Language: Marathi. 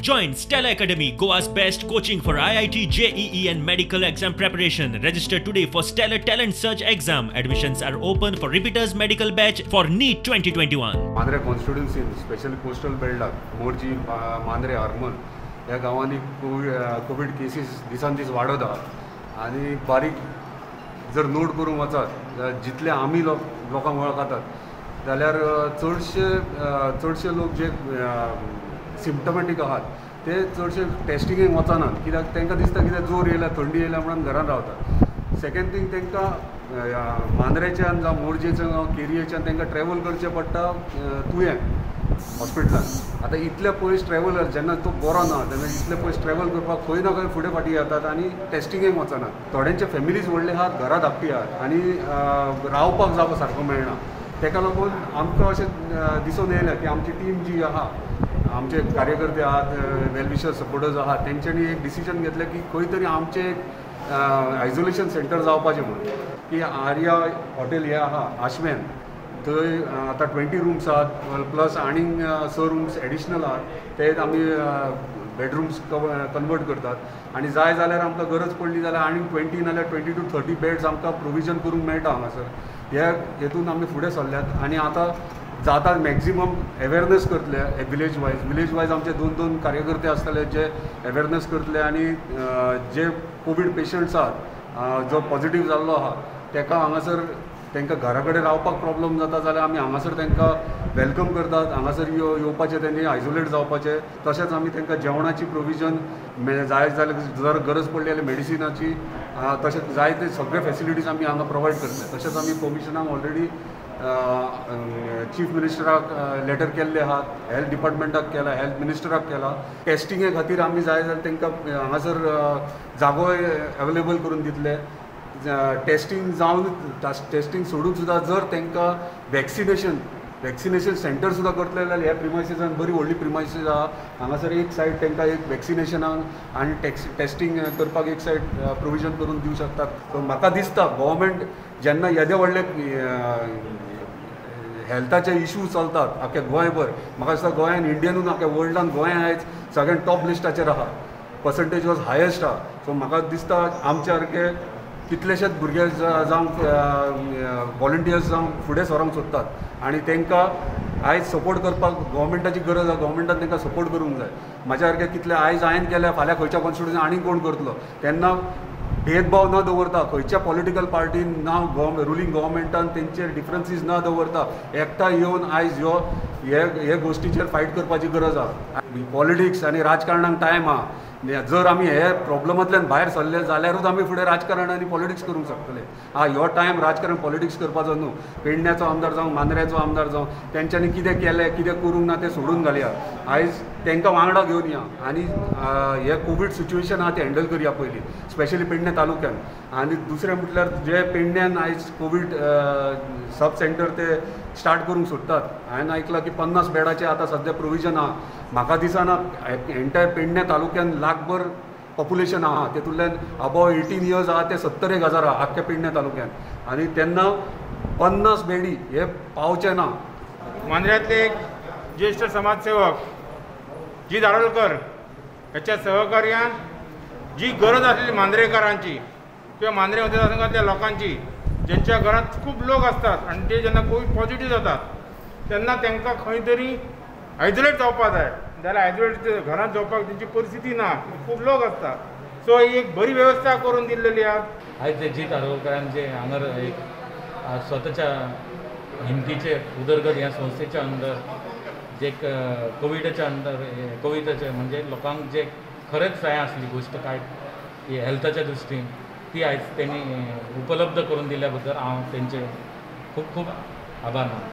Join Stella Academy, Goa's best coaching for IIT, JEE and medical exam preparation. Register today for Stellar Talent Search exam. Admissions are open for repeaters medical batch for NEET 2021. Mandrem constituency specially coastal बेल्टाक मोर्जी मांद्रे हरमल ह्या गांवांनी कोविड केसीस दिसान दीस वाडत आहा आनी बारीक जर नोट करूंक वचत जितले आमी लोकांक वळखतात जाल्यार चडशे लोक जे सिम्पटमॅटीक आहात ते चडशे टेस्टिंगेक वचनात कित्याक तांकां दिसता कितें जोर येयला थंडी येयला म्हणून घरान रावतात. सेकेंड थिंग तांकां मांद्रेच्यान जावं मोरजेच्यान जावं केरयेच्यान तांकां ट्रॅवल करचें पडटा तुयें हॉस्पिटलान. आतां इतले पयस ट्रॅवलर जेन्ना तो बरो ना तेन्ना इतले पयस ट्रॅवल करपाक खंय ना खंय फुडें फाटीं येतात आनी टेस्टिंगेक वचनात. थोड्यांचे फॅमिलीज व्हडले आहात, घरा धाकटी आहात आनी रावपाक जागो सारको मेळना. ताका लागून आमकां अशें दिसून येयलें की आमची टीम जी आहा, आमचे कार्यकर्ते आहात, वेलविशर सपोर्टर्स आहात, तेंच्यांनी एक डिसिजन घेतलें की खंय तरी आमचें आयसोलेशन सेंटर जावपाचें म्हणून. की आर्या हॉटेल हें आहा आश्वेन, थंय आतां 20 रूम्स आहात प्लस आनीक 6 रूम्स एडिशनल आहात. ते आमी बेडरूम्स कन्वर्ट करतात आनी जाय जाल्यार आमकां गरज पडली जाल्यार आनीक 20 नाल्यार 20 to 30 बेड्स आमकां प्रोविजन करूंक मेळटा हांगासर. ह्या हेतून आमी फुडें सरल्यात आनी आतां जाता मॅक्झिमम अवेरनेस करतले विलेज वायज आमचे 2-2 कार्यकर्ते आसतले जे अवेरनेस करतले आनी जे कोवीड पेशंट्स आहात, जो पॉझिटिव्ह जाल्लो आहा ताका हांगासर तांकां घरा कडेन रावपाक प्रॉब्लम जाता जाल्यार आमी हांगासर तांकां वेलकम करतात. हांगासर येवपाचें तेंनी आयसोलेट जावपाचें. तशेंच आमी तांकां जेवणाची प्रोविजन जाय जाल्यार जर गरज पडली जाल्यार मेडिसिनाची तशेंच जाय ते सगळे फॅसिलिटीज आमी हांगा प्रोवायड करतले. तशेंच आमी कमिशनाक ऑलरेडी चीफ मिनिस्टराक लेटर केल्ले आहात, हेल्थ डिपार्टमेंटाक केला, हेल्थ मिनिस्टराक केला. टेस्टिंगे खातीर आमी जाय जाल्यार तांकां हांगासर जागोय अवेलेबल करून दितले. टेस्टिंग जावन टेस्टिंग सोडून सुद्दां जर तांकां वॅक्सिनेशन सेंटर सुद्दां करतले जाल्यार ह्या प्रिमायसिसान बरी व्हडली प्रिमायसीस आहा. हांगासर एक सायड तांकां एक वॅक्सिनेशनाक आनी टेस्टिंग करपाक एक सायड प्रोविजन करून दिवंक शकतात. सो म्हाका दिसता गव्हर्मेंट जेन्ना येदे व्हडले हेल्थाचे इशू चलतात आख्या गोंयभर, म्हाका दिसता गोंयान इंडियनूच आख्या वर्ल्डान गोंय आयज सगळ्यान टॉप लिस्टाचेर आहा, पर्संटेज वॉज हायेस्ट आहा. सो म्हाका दिसता आमचे सारके कितलेशेच भुरगे जावं वॉलंटियर्स जावं फुडें सरोंक सोदतात आनी तांकां आयज सपोर्ट करपाक गव्हर्मेंटाची गरज आहा. गव्हर्मेंटान तांकां सपोर्ट करूंक जाय. म्हाज्या सारके कितले आयज हांवें केल्या फाल्यां खंयच्या कॉन्स्टिट्युन्सीन आनीक कोण करतलो तेन्ना भेदभाव न दवरता, खंयच्या पॉलिटिकल पार्टीन ना रुलींग गव्हर्मेंटान तेंचेर डिफरन्सीस न दवरता एकठांय येवन आयज हे गोश्टीचेर फायट करपाची गरज आहा. पॉलिटिक्स आनी राजकारणाक टायम आहा. जर आमी हे प्रॉब्लमांतल्यान भायर सरले जाल्यारूच आमी फुडें राजकारण आनी पॉलिटिक्स करूंक शकतले. ह्यो टायम राजकारण पॉलिटिक्स करपाचो न्हू. पेडण्याचो आमदार जावं मांद्र्याचो आमदार जावं तेंच्यांनी कितें केलें कितें करूंक ना तें सोडून घालया. आयज तांकां वांगडा घेवन या आनी हे कोवीड सिच्युएशन आहा तें हँडल करया पयलीं, स्पेशली पेडणे तालुक्यान. आनी दुसरें म्हटल्यार जे पेडण्यान आयज कोवीड सब सेंटर ते स्टार्ट करूंक सोदतात. हांवें आयकलां की 50 बेडाचें आतां सद्या प्रोविजन आहा. म्हाका दिसना एंटायर पेडणे तालुक्यान लाखभर पॉप्युलेशन आहा, तेतूंतल्यान अबाव 18 इयर्स आहा ते 70,000 आहा आख्या पेडणे तालुक्यान. आनी तेन्ना 50 बेडी हे पावचे ना. मांद्र्यातले एक ज्येष्ठ समाजसेवक जी दारोलकर ह्याच्या सहकार्यान जी गरज आसलेली मांद्रेकारांची किंवा मांद्रे मतदारसंघातल्या लोकांची ज्यांच्या घरात खूप लोक असतात आणि ते जेन्ना कोविड पॉझिटिव्ह जातात तेन्ना तांकां खंय तरी आयसोलेट जावपाक जाय जाल्यार आयसोलेट घरांत जावपाक तेंची परिस्थिती ना, खूब लोक आसतात. सो ही एक बरी वेवस्था करून दिल्लेली आहा. आयज जी दारोलकरान जे हांगर एक स्वताच्या हिमतीचे उदरगत ह्या संस्थेच्या अंडर जे कोविडाच्या अंडर कोविडाचे म्हणजे लोकांक जे खरेंच जाय आसली गोश्ट काय हेल्थाच्या दृश्टीन ती आयज तेणी उपलब्ध करून दिल्या बद्दल हांव तेंचे खूब खूब आभार मानतां.